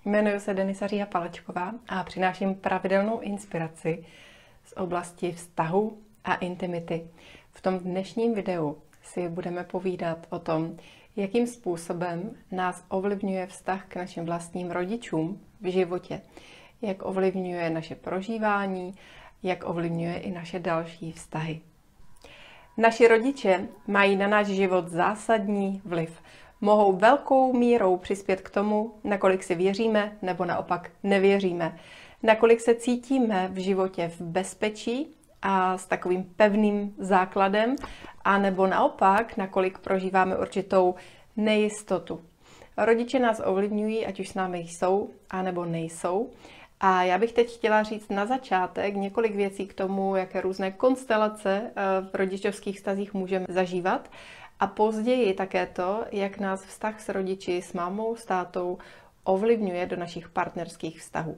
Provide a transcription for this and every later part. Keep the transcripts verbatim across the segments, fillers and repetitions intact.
Jmenuji se Denisa Říha Palečková a přináším pravidelnou inspiraci z oblasti vztahu a intimity. V tom dnešním videu si budeme povídat o tom, jakým způsobem nás ovlivňuje vztah k našim vlastním rodičům v životě, jak ovlivňuje naše prožívání, jak ovlivňuje i naše další vztahy. Naši rodiče mají na náš život zásadní vliv. Mohou velkou mírou přispět k tomu, nakolik si věříme nebo naopak nevěříme, nakolik se cítíme v životě v bezpečí a s takovým pevným základem, a nebo naopak, nakolik prožíváme určitou nejistotu. Rodiče nás ovlivňují, ať už s námi jsou, anebo nejsou. A já bych teď chtěla říct na začátek několik věcí k tomu, jaké různé konstelace v rodičovských vztazích můžeme zažívat. A později také to, jak nás vztah s rodiči, s mámou, s tátou ovlivňuje do našich partnerských vztahů.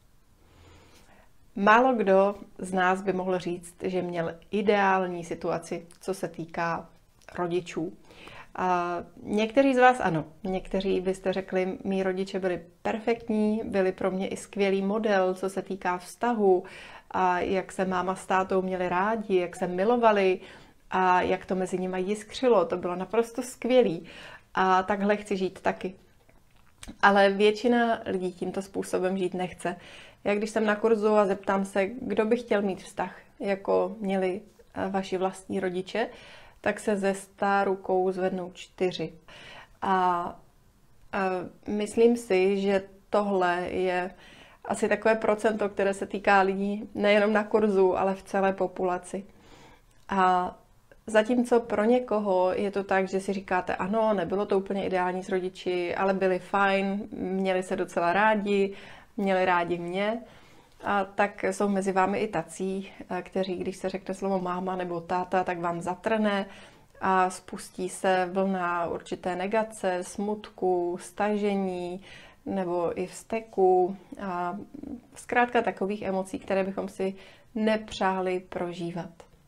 Málo kdo z nás by mohl říct, že měl ideální situaci, co se týká rodičů. A někteří z vás ano, někteří byste řekli, mý rodiče byli perfektní, byli pro mě i skvělý model, co se týká vztahu, a jak se máma s tátou měli rádi, jak se milovali a jak to mezi nimi jiskřilo, to bylo naprosto skvělý. A takhle chci žít taky. Ale většina lidí tímto způsobem žít nechce. Já když jsem na kurzu a zeptám se, kdo by chtěl mít vztah, jako měli vaši vlastní rodiče, tak se ze sta rukou zvednou čtyři. A, a myslím si, že tohle je asi takové procento, které se týká lidí nejenom na kurzu, ale v celé populaci. A zatímco pro někoho je to tak, že si říkáte, ano, nebylo to úplně ideální s rodiči, ale byli fajn, měli se docela rádi, měli rádi mě, a tak jsou mezi vámi i tací, kteří, když se řekne slovo máma nebo táta, tak vám zatrne a spustí se vlna určité negace, smutku, stažení nebo i vzteku a zkrátka takových emocí, které bychom si nepřáli prožívat.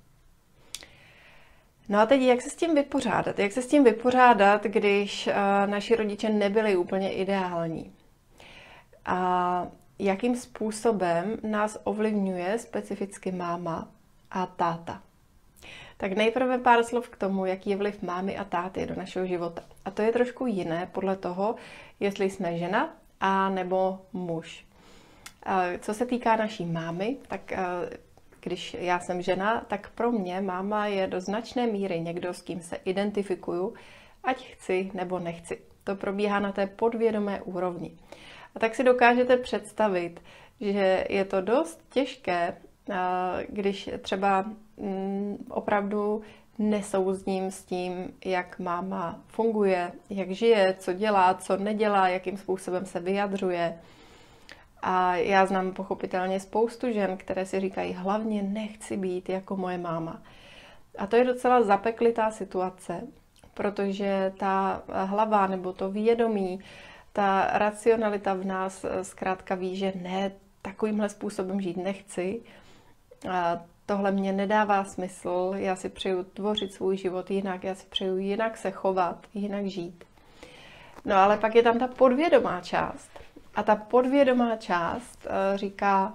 No a teď, jak se s tím vypořádat? Jak se s tím vypořádat, když uh, naši rodiče nebyli úplně ideální? A jakým způsobem nás ovlivňuje specificky máma a táta? Tak nejprve pár slov k tomu, jaký je vliv mámy a táty do našeho života. A to je trošku jiné podle toho, jestli jsme žena a nebo muž. Uh, co se týká naší mámy, tak uh, když já jsem žena, tak pro mě máma je do značné míry někdo, s kým se identifikuju, ať chci nebo nechci. To probíhá na té podvědomé úrovni. A tak si dokážete představit, že je to dost těžké, když třeba opravdu nesouzním s tím, jak máma funguje, jak žije, co dělá, co nedělá, jakým způsobem se vyjadřuje. A já znám pochopitelně spoustu žen, které si říkají, hlavně nechci být jako moje máma. A to je docela zapeklitá situace, protože ta hlava nebo to vědomí, ta racionalita v nás zkrátka ví, že ne, takovýmhle způsobem žít nechci. A tohle mě nedává smysl, já si přeju tvořit svůj život jinak, já si přeju jinak se chovat, jinak žít. No ale pak je tam ta podvědomá část. A ta podvědomá část uh, říká,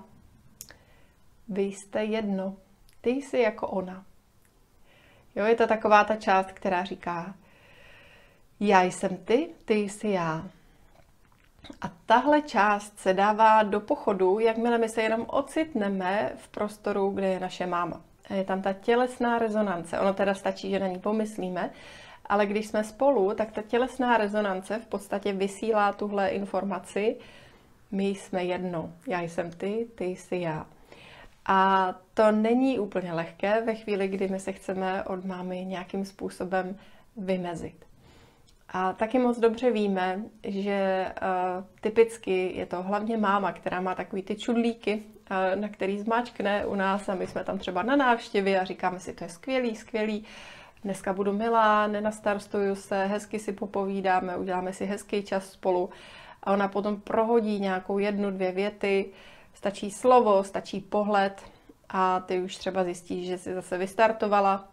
vy jste jedno, ty jsi jako ona. Jo, je to taková ta část, která říká, já jsem ty, ty jsi já. A tahle část se dává do pochodu, jakmile my se jenom ocitneme v prostoru, kde je naše máma. A je tam ta tělesná rezonance. Ono teda stačí, že na ní pomyslíme, ale když jsme spolu, tak ta tělesná rezonance v podstatě vysílá tuhle informaci. My jsme jedno. Já jsem ty, ty jsi já. A to není úplně lehké ve chvíli, kdy my se chceme od mámy nějakým způsobem vymezit. A taky moc dobře víme, že uh, typicky je to hlavně máma, která má takový ty čudlíky, uh, na který zmáčkne u nás a my jsme tam třeba na návštěvě a říkáme si, to je skvělý, skvělý, dneska budu milá, nenastarstuju se, hezky si popovídáme, uděláme si hezký čas spolu. A ona potom prohodí nějakou jednu, dvě věty, stačí slovo, stačí pohled a ty už třeba zjistíš, že jsi zase vystartovala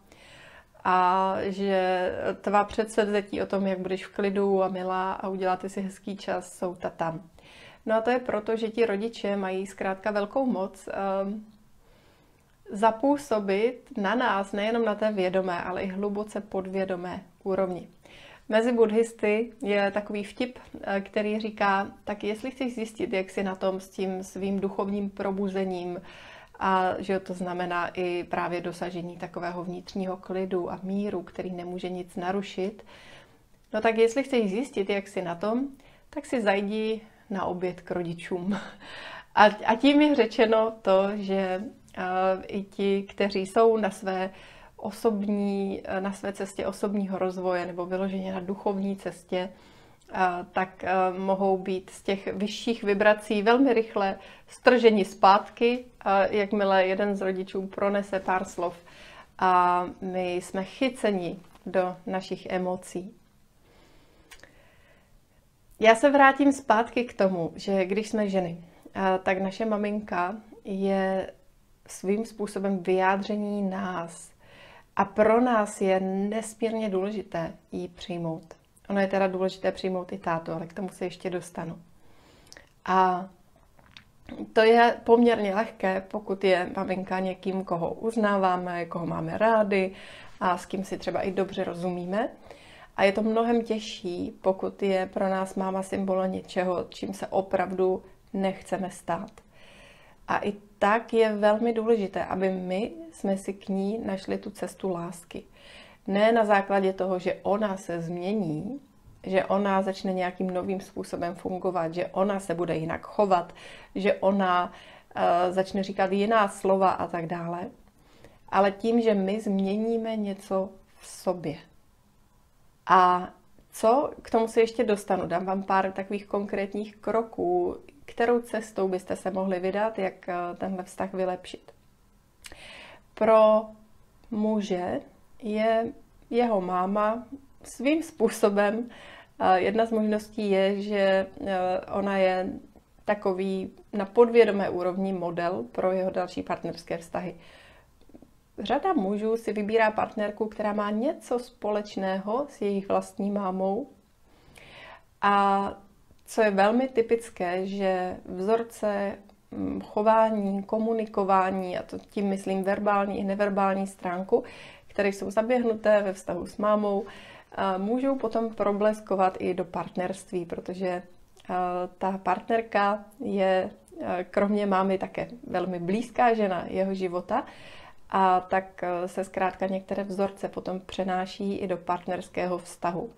a že tvá předsevzetí o tom, jak budeš v klidu a milá a uděláte si hezký čas, jsou ta tam. No a to je proto, že ti rodiče mají zkrátka velkou moc um, zapůsobit na nás, nejenom na té vědomé, ale i hluboce podvědomé úrovni. Mezi buddhisty je takový vtip, který říká, tak jestli chceš zjistit, jak jsi na tom s tím svým duchovním probuzením, a že to znamená i právě dosažení takového vnitřního klidu a míru, který nemůže nic narušit, no tak jestli chceš zjistit, jak jsi na tom, tak si zajdi na oběd k rodičům. A, a tím je řečeno to, že uh, i ti, kteří jsou na své osobní, na své cestě osobního rozvoje nebo vyloženě na duchovní cestě, tak mohou být z těch vyšších vibrací velmi rychle strženi zpátky, jakmile jeden z rodičů pronese pár slov a my jsme chyceni do našich emocí. Já se vrátím zpátky k tomu, že když jsme ženy, tak naše maminka je svým způsobem vyjádření nás. A pro nás je nesmírně důležité ji přijmout. Ono je teda důležité přijmout i tátu, ale k tomu se ještě dostanu. A to je poměrně lehké, pokud je maminka někým, koho uznáváme, koho máme rádi a s kým si třeba i dobře rozumíme. A je to mnohem těžší, pokud je pro nás máma symbolem něčeho, čím se opravdu nechceme stát. A i tak je velmi důležité, aby my jsme si k ní našli tu cestu lásky. Ne na základě toho, že ona se změní, že ona začne nějakým novým způsobem fungovat, že ona se bude jinak chovat, že ona uh, začne říkat jiná slova a tak dále. Ale tím, že my změníme něco v sobě. A co k tomu se ještě dostanu? Dám vám pár takových konkrétních kroků, kterou cestou byste se mohli vydat, jak tenhle vztah vylepšit. Pro muže je jeho máma svým způsobem, jedna z možností je, že ona je takový na podvědomé úrovni model pro jeho další partnerské vztahy. Řada mužů si vybírá partnerku, která má něco společného s jejich vlastní mámou. A co je velmi typické, že vzorce chování, komunikování, a to tím myslím verbální i neverbální stránku, které jsou zaběhnuté ve vztahu s mámou, můžou potom probleskovat i do partnerství, protože ta partnerka je kromě mámy také velmi blízká žena jeho života, a tak se zkrátka některé vzorce potom přenáší i do partnerského vztahu.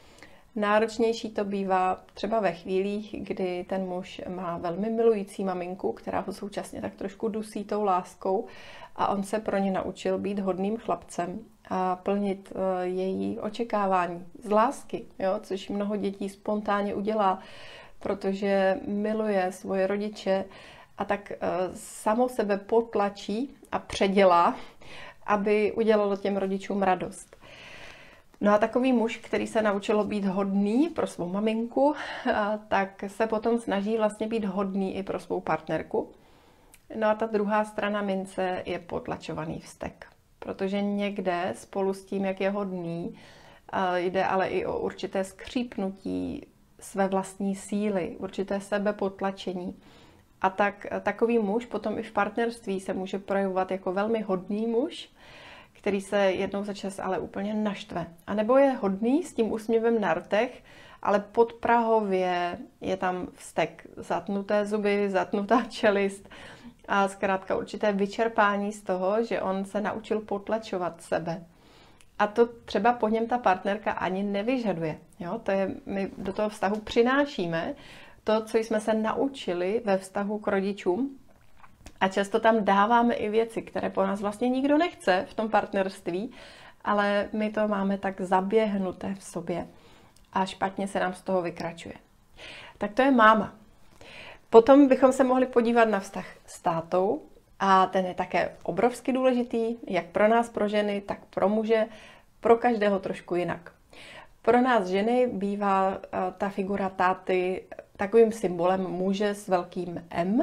Náročnější to bývá třeba ve chvílích, kdy ten muž má velmi milující maminku, která ho současně tak trošku dusí tou láskou a on se pro ně naučil být hodným chlapcem a plnit její očekávání z lásky, jo? Což mnoho dětí spontánně udělá, protože miluje svoje rodiče a tak samo sebe potlačí a předělá, aby udělalo těm rodičům radost. No a takový muž, který se naučil být hodný pro svou maminku, tak se potom snaží vlastně být hodný i pro svou partnerku. No a ta druhá strana mince je potlačovaný vztek, protože někde spolu s tím, jak je hodný, jde ale i o určité skřípnutí své vlastní síly, určité sebepotlačení. A tak takový muž potom i v partnerství se může projevovat jako velmi hodný muž, který se jednou za čas ale úplně naštve. A nebo je hodný s tím úsměvem na rtech, ale podprahově je tam vztek, zatnuté zuby, zatnutá čelist a zkrátka určité vyčerpání z toho, že on se naučil potlačovat sebe. A to třeba po něm ta partnerka ani nevyžaduje. Jo? To je, my do toho vztahu přinášíme to, co jsme se naučili ve vztahu k rodičům, a často tam dáváme i věci, které po nás vlastně nikdo nechce v tom partnerství, ale my to máme tak zaběhnuté v sobě a špatně se nám z toho vykračuje. Tak to je máma. Potom bychom se mohli podívat na vztah s tátou a ten je také obrovsky důležitý, jak pro nás, pro ženy, tak pro muže, pro každého trošku jinak. Pro nás ženy bývá ta figura táty takovým symbolem muže s velkým M.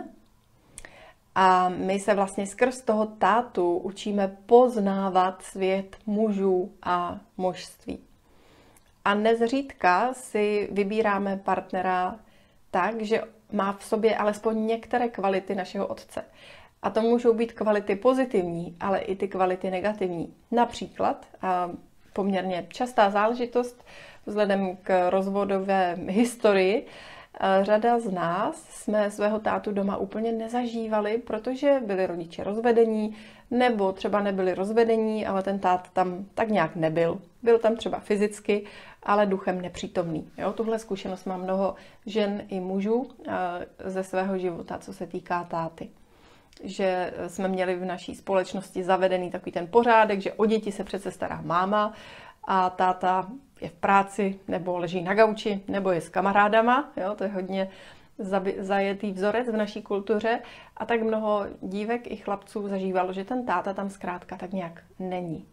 A my se vlastně skrz toho tátu učíme poznávat svět mužů a mužství. A nezřídka si vybíráme partnera tak, že má v sobě alespoň některé kvality našeho otce. A to můžou být kvality pozitivní, ale i ty kvality negativní. Například, a poměrně častá záležitost vzhledem k rozvodové historii, řada z nás jsme svého tátu doma úplně nezažívali, protože byli rodiče rozvedení, nebo třeba nebyli rozvedení, ale ten tát tam tak nějak nebyl. Byl tam třeba fyzicky, ale duchem nepřítomný. Jo, tuhle zkušenost má mnoho žen i mužů ze svého života, co se týká táty. Že jsme měli v naší společnosti zavedený takový ten pořádek, že o děti se přece stará máma a táta je v práci, nebo leží na gauči, nebo je s kamarádama. Jo, to je hodně zajetý vzorec v naší kultuře. A tak mnoho dívek i chlapců zažívalo, že ten táta tam zkrátka tak nějak není.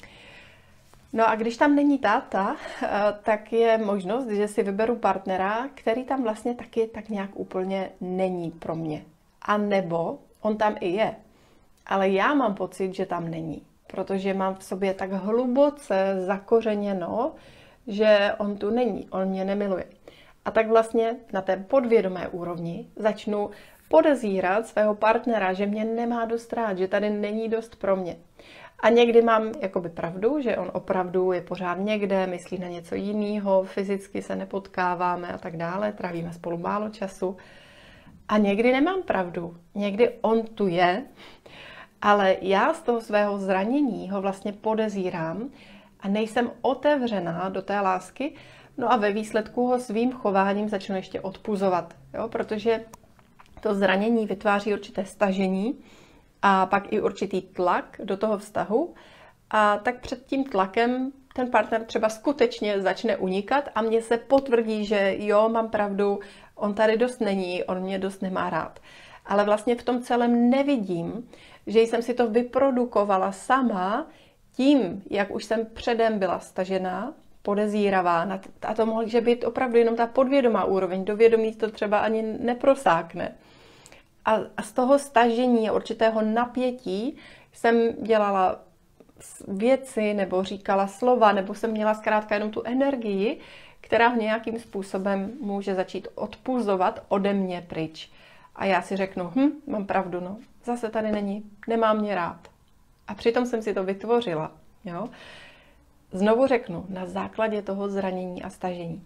No a když tam není táta, tak je možnost, že si vyberu partnera, který tam vlastně taky tak nějak úplně není pro mě. A nebo on tam i je, ale já mám pocit, že tam není, protože mám v sobě tak hluboce zakořeněno, že on tu není, on mě nemiluje. A tak vlastně na té podvědomé úrovni začnu podezírat svého partnera, že mě nemá dost rád, že tady není dost pro mě. A někdy mám jakoby pravdu, že on opravdu je pořád někde, myslí na něco jiného, fyzicky se nepotkáváme a tak dále, trávíme spolu málo času. A někdy nemám pravdu, někdy on tu je, ale já z toho svého zranění ho vlastně podezírám a nejsem otevřená do té lásky, no a ve výsledku ho svým chováním začnu ještě odpuzovat, jo? Protože to zranění vytváří určité stažení a pak i určitý tlak do toho vztahu a tak před tím tlakem ten partner třeba skutečně začne unikat a mně se potvrdí, že jo, mám pravdu, on tady dost není, on mě dost nemá rád. Ale vlastně v tom celém nevidím, že jsem si to vyprodukovala sama tím, jak už jsem předem byla stažená, podezíravá. A to může být opravdu jenom ta podvědomá úroveň. Do vědomí to třeba ani neprosákne. A, a z toho stažení a určitého napětí jsem dělala věci nebo říkala slova, nebo jsem měla zkrátka jenom tu energii, která nějakým způsobem může začít odpuzovat ode mě pryč. A já si řeknu, hm, mám pravdu, no, zase tady není, nemá mě rád. A přitom jsem si to vytvořila. Jo? Znovu řeknu, na základě toho zranění a stažení.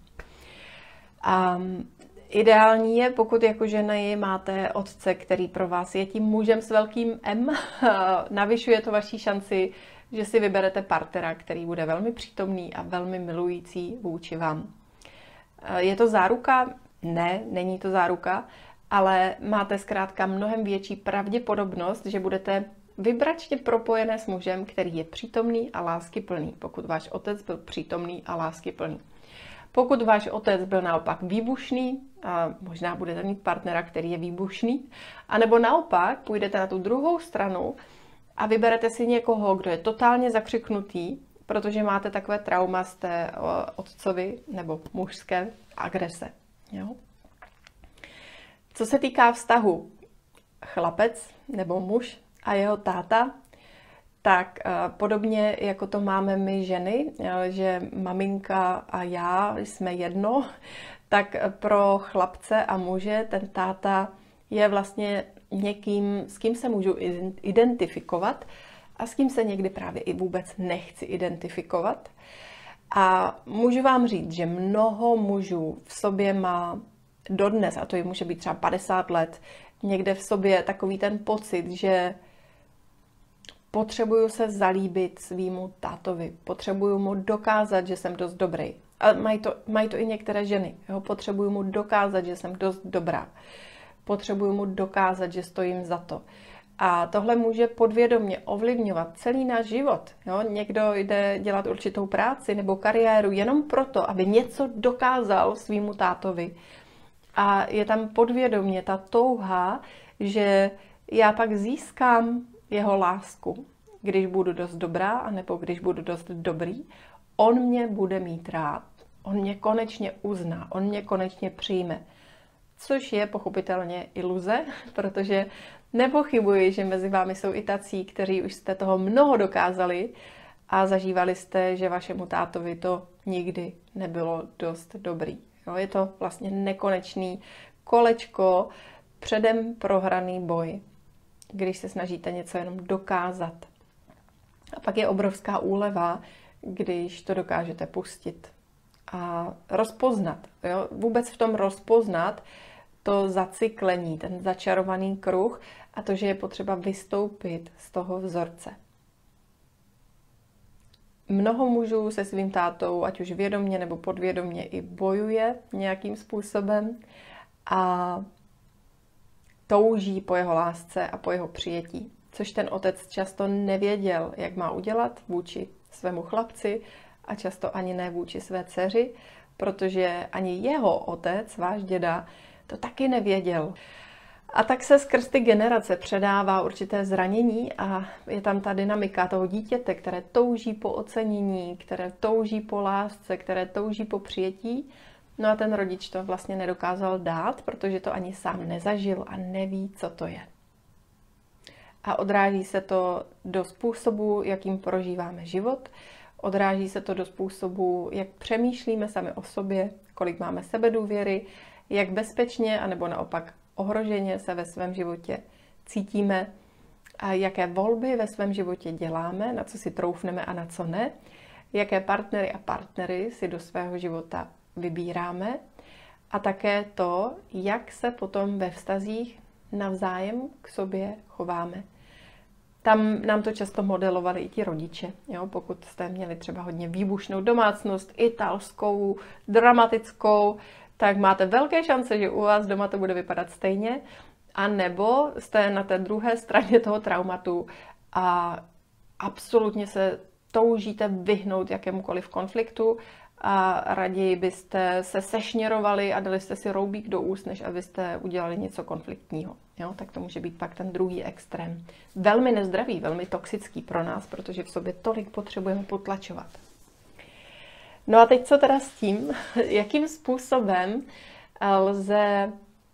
A ideální je, pokud jako ženy máte otce, který pro vás je tím mužem s velkým M, navyšuje to vaši šanci, že si vyberete partnera, který bude velmi přítomný a velmi milující vůči vám. Je to záruka? Ne, není to záruka, ale máte zkrátka mnohem větší pravděpodobnost, že budete vybračně propojené s mužem, který je přítomný a láskyplný, pokud váš otec byl přítomný a láskyplný. Pokud váš otec byl naopak výbušný, a možná budete mít partnera, který je výbušný, anebo naopak půjdete na tu druhou stranu a vyberete si někoho, kdo je totálně zakřiknutý, protože máte takové trauma z té otcovi nebo mužské agrese. Jo? Co se týká vztahu chlapec nebo muž a jeho táta, tak podobně jako to máme my ženy, že maminka a já jsme jedno, tak pro chlapce a muže ten táta je vlastně někým, s kým se můžu identifikovat a s kým se někdy právě i vůbec nechci identifikovat. A můžu vám říct, že mnoho mužů v sobě má dodnes, a to jim může být třeba padesát let, někde v sobě takový ten pocit, že potřebuju se zalíbit svýmu tátovi, potřebuju mu dokázat, že jsem dost dobrý. A mají to, mají to i některé ženy. Jo? Potřebuju mu dokázat, že jsem dost dobrá. Potřebuju mu dokázat, že stojím za to. A tohle může podvědomě ovlivňovat celý náš život. Jo? Někdo jde dělat určitou práci nebo kariéru jenom proto, aby něco dokázal svýmu tátovi. A je tam podvědomě ta touha, že já pak získám jeho lásku, když budu dost dobrá, anebo když budu dost dobrý. On mě bude mít rád. On mě konečně uzná. On mě konečně přijme. Což je pochopitelně iluze, protože nepochybuji, že mezi vámi jsou i tací, kteří už jste toho mnoho dokázali a zažívali jste, že vašemu tátovi to nikdy nebylo dost dobrý. Jo, je to vlastně nekonečný kolečko, předem prohraný boj, když se snažíte něco jenom dokázat. A pak je obrovská úleva, když to dokážete pustit a rozpoznat. Jo? Vůbec v tom rozpoznat to zacyklení, ten začarovaný kruh a to, že je potřeba vystoupit z toho vzorce. Mnoho mužů se svým tátou, ať už vědomně nebo podvědomně, i bojuje nějakým způsobem a touží po jeho lásce a po jeho přijetí. Což ten otec často nevěděl, jak má udělat vůči svému chlapci a často ani ne vůči své dceři, protože ani jeho otec, váš děda, to taky nevěděl. A tak se skrz ty generace předává určité zranění a je tam ta dynamika toho dítěte, které touží po ocenění, které touží po lásce, které touží po přijetí. No a ten rodič to vlastně nedokázal dát, protože to ani sám nezažil a neví, co to je. A odráží se to do způsobu, jakým prožíváme život, odráží se to do způsobu, jak přemýšlíme sami o sobě, kolik máme sebedůvěry, jak bezpečně, anebo naopak ohroženě se ve svém životě cítíme a jaké volby ve svém životě děláme, na co si troufneme a na co ne, jaké partnery a partnery si do svého života vybíráme a také to, jak se potom ve vztazích navzájem k sobě chováme. Tam nám to často modelovali i ti rodiče. Jo? Pokud jste měli třeba hodně výbušnou domácnost, italskou, dramatickou, tak máte velké šance, že u vás doma to bude vypadat stejně. A nebo jste na té druhé straně toho traumatu a absolutně se toužíte vyhnout jakémukoliv konfliktu a raději byste se sešněrovali a dali jste si roubík do úst, než abyste udělali něco konfliktního. Jo? Tak to může být pak ten druhý extrém. Velmi nezdravý, velmi toxický pro nás, protože v sobě tolik potřebujeme potlačovat. No a teď co teda s tím? Jakým způsobem lze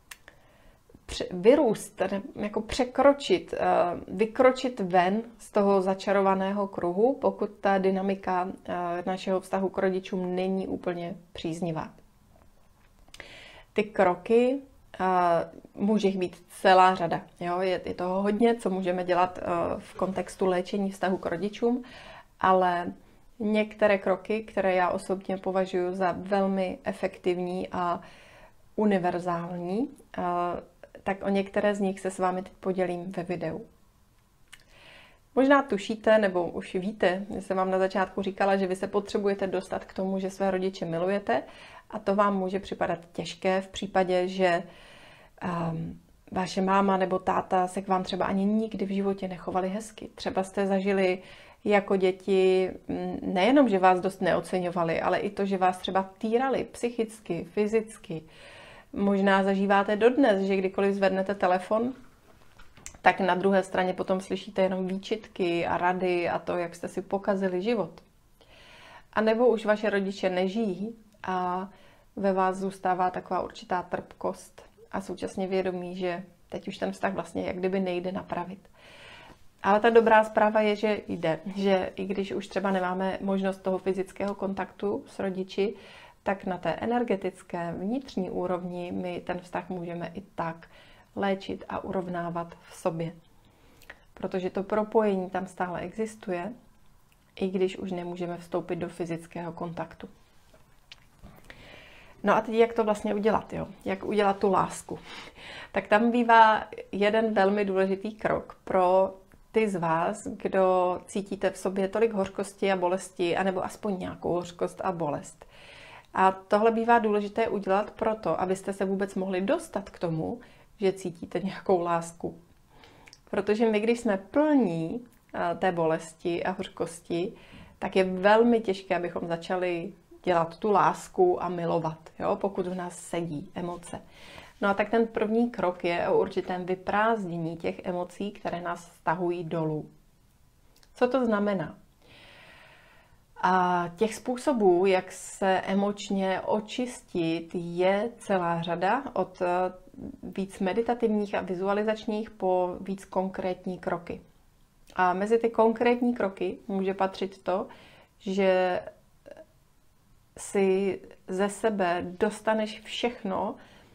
vyrůst, jako překročit, vykročit ven z toho začarovaného kruhu, pokud ta dynamika našeho vztahu k rodičům není úplně příznivá. Ty kroky, může jich být celá řada. Jo? Je, je toho hodně, co můžeme dělat v kontextu léčení vztahu k rodičům, ale některé kroky, které já osobně považuji za velmi efektivní a univerzální, tak o některé z nich se s vámi teď podělím ve videu. Možná tušíte, nebo už víte, že jsem vám na začátku říkala, že vy se potřebujete dostat k tomu, že své rodiče milujete a to vám může připadat těžké v případě, že um, vaše máma nebo táta se k vám třeba ani nikdy v životě nechovali hezky. Třeba jste zažili jako děti nejenom, že vás dost neoceňovali, ale i to, že vás třeba týrali psychicky, fyzicky. Možná zažíváte dodnes, že kdykoliv zvednete telefon, tak na druhé straně potom slyšíte jenom výčitky a rady a to, jak jste si pokazili život. A nebo už vaše rodiče nežijí a ve vás zůstává taková určitá trpkost a současně vědomí, že teď už ten vztah vlastně jak kdyby nejde napravit. Ale ta dobrá zpráva je, že jde, že i když už třeba nemáme možnost toho fyzického kontaktu s rodiči, tak na té energetické vnitřní úrovni my ten vztah můžeme i tak léčit a urovnávat v sobě. Protože to propojení tam stále existuje, i když už nemůžeme vstoupit do fyzického kontaktu. No a teď jak to vlastně udělat, jo? Jak udělat tu lásku? Tak tam bývá jeden velmi důležitý krok pro ty z vás, kdo cítíte v sobě tolik hořkosti a bolesti, anebo aspoň nějakou hořkost a bolest. A tohle bývá důležité udělat proto, abyste se vůbec mohli dostat k tomu, že cítíte nějakou lásku. Protože my, když jsme plní té bolesti a hořkosti, tak je velmi těžké, abychom začali dělat tu lásku a milovat, jo? Pokud v nás sedí emoce. No a tak ten první krok je o určitém vyprázdnění těch emocí, které nás stahují dolů. Co to znamená? A těch způsobů, jak se emočně očistit, je celá řada, od víc meditativních a vizualizačních po víc konkrétní kroky. A mezi ty konkrétní kroky může patřit to, že si ze sebe dostaneš všechno,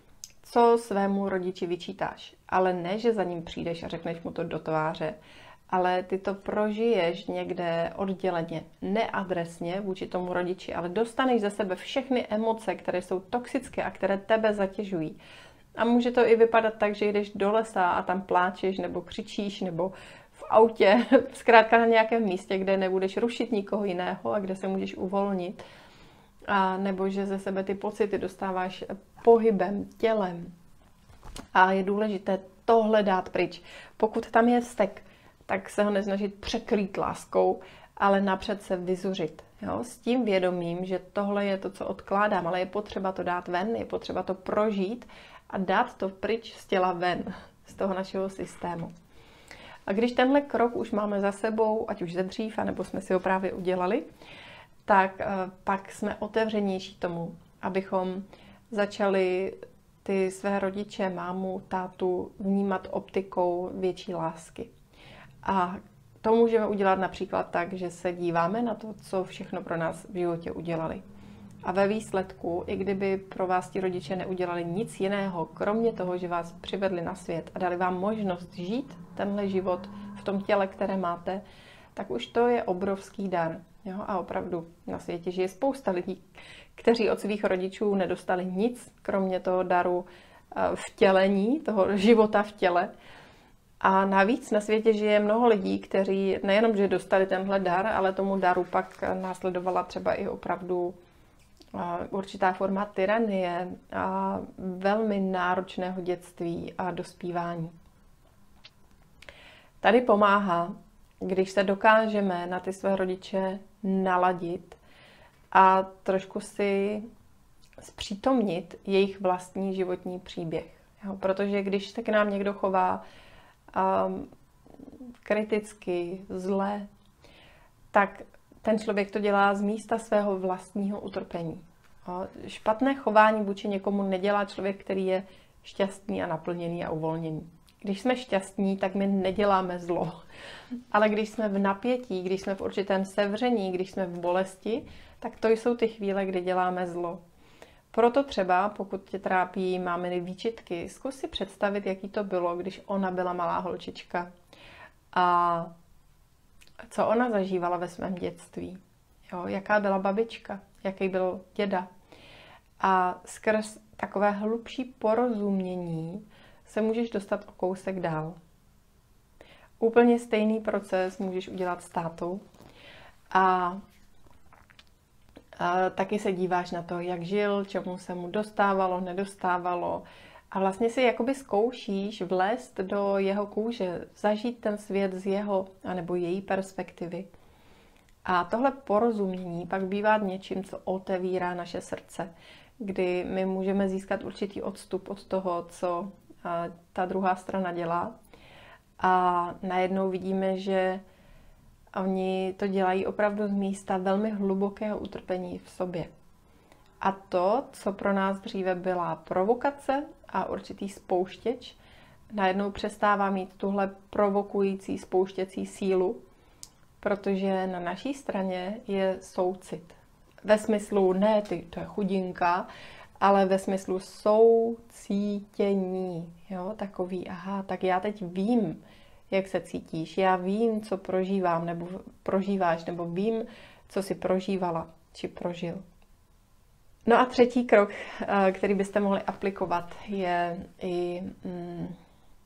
co svému rodiči vyčítáš. Ale ne, že za ním přijdeš a řekneš mu to do tváře, ale ty to prožiješ někde odděleně, neadresně vůči tomu rodiči, ale dostaneš za sebe všechny emoce, které jsou toxické a které tebe zatěžují. A může to i vypadat tak, že jdeš do lesa a tam pláčeš, nebo křičíš, nebo v autě, zkrátka na nějakém místě, kde nebudeš rušit nikoho jiného a kde se můžeš uvolnit. A nebo že ze sebe ty pocity dostáváš pohybem, tělem. A je důležité tohle dát pryč. Pokud tam je vztek, tak se ho nesnažit překrýt láskou, ale napřed se vyzuřit. Jo? S tím vědomím, že tohle je to, co odkládám, ale je potřeba to dát ven, je potřeba to prožít a dát to pryč z těla ven, z toho našeho systému. A když tenhle krok už máme za sebou, ať už ze dřív, anebo jsme si ho právě udělali, tak pak jsme otevřenější tomu, abychom začali ty své rodiče, mámu, tátu vnímat optikou větší lásky. A to můžeme udělat například tak, že se díváme na to, co všechno pro nás v životě udělali. A ve výsledku, i kdyby pro vás ti rodiče neudělali nic jiného, kromě toho, že vás přivedli na svět a dali vám možnost žít tenhle život v tom těle, které máte, tak už to je obrovský dar. Jo? A opravdu na světě žije spousta lidí, kteří od svých rodičů nedostali nic, kromě toho daru vtělení, toho života v těle. A navíc na světě žije mnoho lidí, kteří nejenom, že dostali tenhle dar, ale tomu daru pak následovala třeba i opravdu určitá forma tyranie a velmi náročného dětství a dospívání. Tady pomáhá, když se dokážeme na ty své rodiče naladit a trošku si zpřítomnit jejich vlastní životní příběh. Jo, protože když se k nám někdo chová um, kriticky, zle, tak ten člověk to dělá z místa svého vlastního utrpení. Jo, špatné chování vůči někomu nedělá člověk, který je šťastný a naplněný a uvolněný. Když jsme šťastní, tak my neděláme zlo. Ale když jsme v napětí, když jsme v určitém sevření, když jsme v bolesti, tak to jsou ty chvíle, kdy děláme zlo. Proto třeba, pokud tě trápí máminy výčitky, zkus si představit, jaký to bylo, když ona byla malá holčička. A co ona zažívala ve svém dětství. Jo, jaká byla babička, jaký byl děda. A skrz takové hlubší porozumění se můžeš dostat o kousek dál. Úplně stejný proces můžeš udělat s tátou. A, a taky se díváš na to, jak žil, čemu se mu dostávalo, nedostávalo. A vlastně si jakoby zkoušíš vlézt do jeho kůže, zažít ten svět z jeho anebo její perspektivy. A tohle porozumění pak bývá něčím, co otevírá naše srdce, kdy my můžeme získat určitý odstup od toho, co ta druhá strana dělá. A najednou vidíme, že oni to dělají opravdu z místa velmi hlubokého utrpení v sobě. A to, co pro nás dříve byla provokace a určitý spouštěč, najednou přestává mít tuhle provokující, spouštěcí sílu, protože na naší straně je soucit. Ve smyslu, ne, ty, to je chudinka, ale ve smyslu soucítění. Jo? Takový, aha, tak já teď vím, jak se cítíš. Já vím, co prožívám, nebo prožíváš, nebo vím, co jsi prožívala, či prožil. No a třetí krok, který byste mohli aplikovat, je i mm,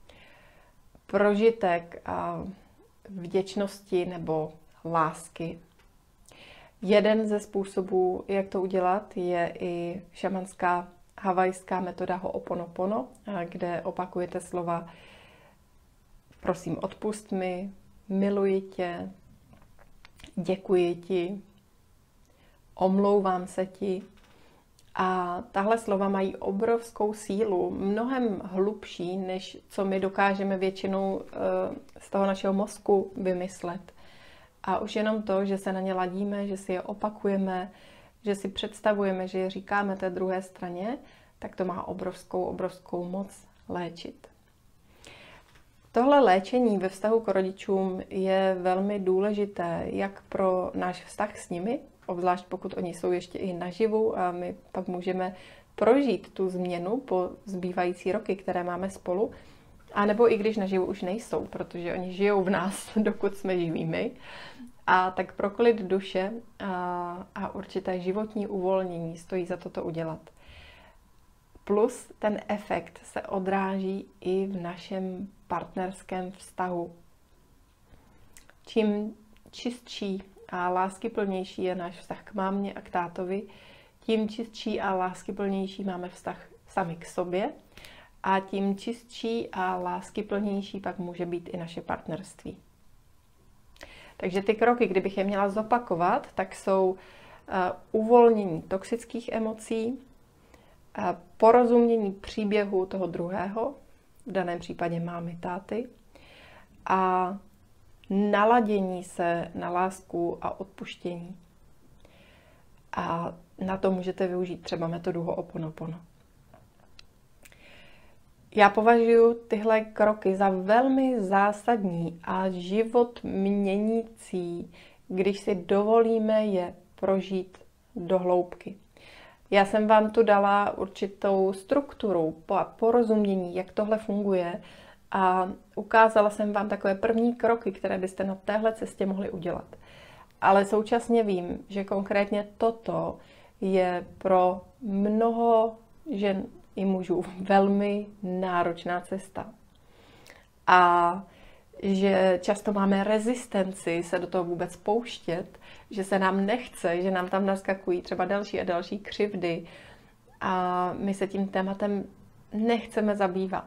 prožitek a vděčnosti nebo lásky. Jeden ze způsobů, jak to udělat, je i šamanská havajská metoda Ho'oponopono, kde opakujete slova prosím, odpusť mi, miluji tě, děkuji ti, omlouvám se ti. A tahle slova mají obrovskou sílu, mnohem hlubší, než co my dokážeme většinou z toho našeho mozku vymyslet. A už jenom to, že se na ně ladíme, že si je opakujeme, že si představujeme, že je říkáme té druhé straně, tak to má obrovskou, obrovskou moc léčit. Tohle léčení ve vztahu k rodičům je velmi důležité, jak pro náš vztah s nimi, obzvlášť pokud oni jsou ještě i naživu a my pak můžeme prožít tu změnu po zbývající roky, které máme spolu, anebo i když naživu už nejsou, protože oni žijou v nás, dokud jsme živými. A tak pro klid duše a, a určité životní uvolnění stojí za to to udělat. Plus ten efekt se odráží i v našem partnerském vztahu. Čím čistší a láskyplnější je náš vztah k mámě a k tátovi, tím čistší a láskyplnější máme vztah sami k sobě a tím čistší a láskyplnější pak může být i naše partnerství. Takže ty kroky, kdybych je měla zopakovat, tak jsou uh, uvolnění toxických emocí, uh, porozumění příběhu toho druhého, v daném případě mámy, táty, a naladění se na lásku a odpuštění. A na to můžete využít třeba metodu Ho'oponopono. Já považuji tyhle kroky za velmi zásadní a život měnící, když si dovolíme je prožít do hloubky. Já jsem vám tu dala určitou strukturu a porozumění, jak tohle funguje, a ukázala jsem vám takové první kroky, které byste na téhle cestě mohli udělat. Ale současně vím, že konkrétně toto je pro mnoho žen i mužů velmi náročná cesta. A že často máme rezistenci se do toho vůbec pouštět, že se nám nechce, že nám tam naskakují třeba další a další křivdy a my se tím tématem nechceme zabývat.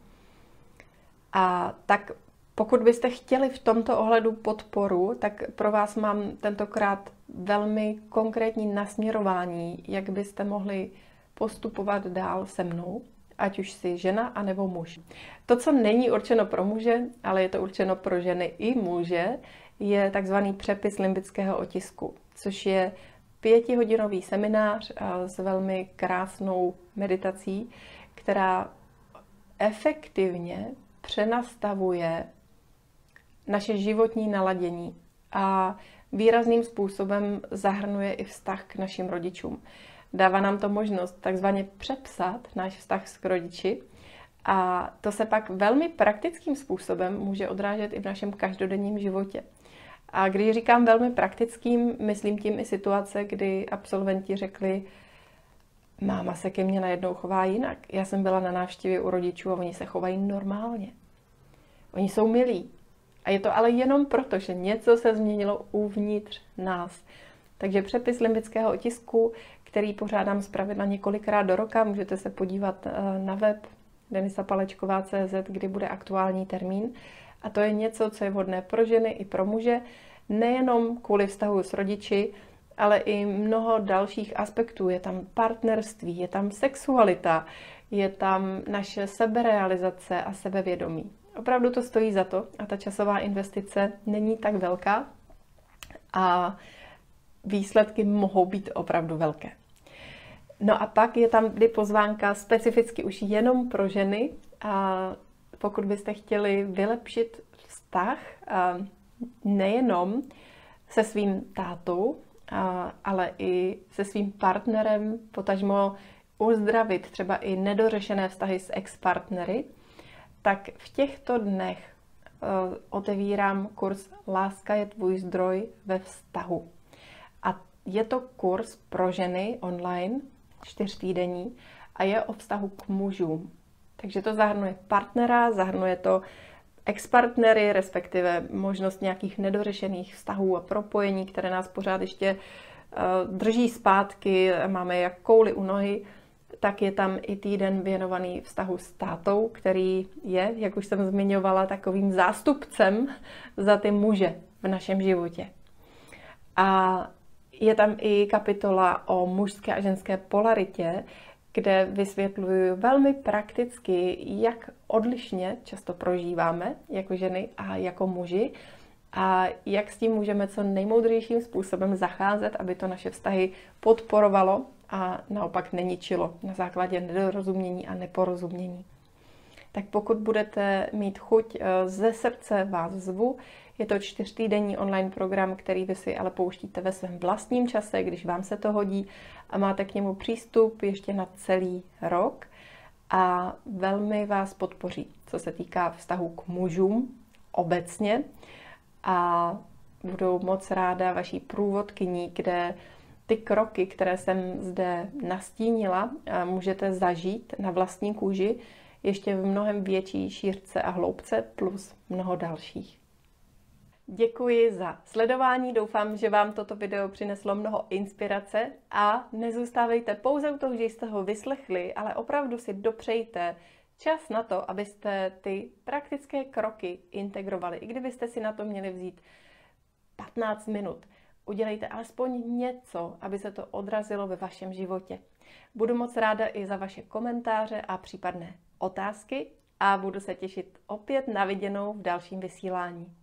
A tak pokud byste chtěli v tomto ohledu podporu, tak pro vás mám tentokrát velmi konkrétní nasměrování, jak byste mohli postupovat dál se mnou, ať už jsi žena anebo muž. To, co není určeno pro muže, ale je to určeno pro ženy i muže, je takzvaný přepis limbického otisku, což je pětihodinový seminář s velmi krásnou meditací, která efektivně přenastavuje naše životní naladění a výrazným způsobem zahrnuje i vztah k našim rodičům. Dává nám to možnost takzvaně přepsat náš vztah s rodiči a to se pak velmi praktickým způsobem může odrážet i v našem každodenním životě. A když říkám velmi praktickým, myslím tím i situace, kdy absolventi řekli, máma se ke mně najednou chová jinak. Já jsem byla na návštěvě u rodičů a oni se chovají normálně. Oni jsou milí. A je to ale jenom proto, že něco se změnilo uvnitř nás. Takže přepis limbického otisku, který pořádám zpravidla několikrát do roka, můžete se podívat na web denisapalečková tečka cé zet, kdy bude aktuální termín. A to je něco, co je vhodné pro ženy i pro muže, nejenom kvůli vztahu s rodiči, ale i mnoho dalších aspektů. Je tam partnerství, je tam sexualita, je tam naše seberealizace a sebevědomí. Opravdu to stojí za to a ta časová investice není tak velká a výsledky mohou být opravdu velké. No a pak je tam vždy pozvánka specificky už jenom pro ženy a pokud byste chtěli vylepšit vztah nejenom se svým tátou, ale i se svým partnerem, potažmo uzdravit třeba i nedořešené vztahy s ex-partnery, tak v těchto dnech otevírám kurz Láska je tvůj zdroj ve vztahu. A je to kurz pro ženy online, čtyřtýdenní, a je o vztahu k mužům. Takže to zahrnuje partnera, zahrnuje to ex-partnery, respektive možnost nějakých nedořešených vztahů a propojení, které nás pořád ještě uh, drží zpátky, máme jak kouli u nohy, tak je tam i týden věnovaný vztahu s tátou, který je, jak už jsem zmiňovala, takovým zástupcem za ty muže v našem životě. A je tam i kapitola o mužské a ženské polaritě, kde vysvětluji velmi prakticky, jak odlišně často prožíváme jako ženy a jako muži a jak s tím můžeme co nejmoudřejším způsobem zacházet, aby to naše vztahy podporovalo a naopak neničilo na základě nedorozumění a neporozumění. Tak pokud budete mít chuť, ze srdce vás zvu, Je to čtyřtýdenní online program, který vy si ale pouštíte ve svém vlastním čase, když vám se to hodí a máte k němu přístup ještě na celý rok a velmi vás podpoří, co se týká vztahu k mužům obecně a budou moc ráda vaší průvodkyní, kde ty kroky, které jsem zde nastínila, můžete zažít na vlastní kůži ještě v mnohem větší šířce a hloubce plus mnoho dalších. Děkuji za sledování, doufám, že vám toto video přineslo mnoho inspirace a nezůstávejte pouze u toho, že jste ho vyslechli, ale opravdu si dopřejte čas na to, abyste ty praktické kroky integrovali. I kdybyste si na to měli vzít patnáct minut, udělejte alespoň něco, aby se to odrazilo ve vašem životě. Budu moc ráda i za vaše komentáře a případné otázky a budu se těšit opět na viděnou v dalším vysílání.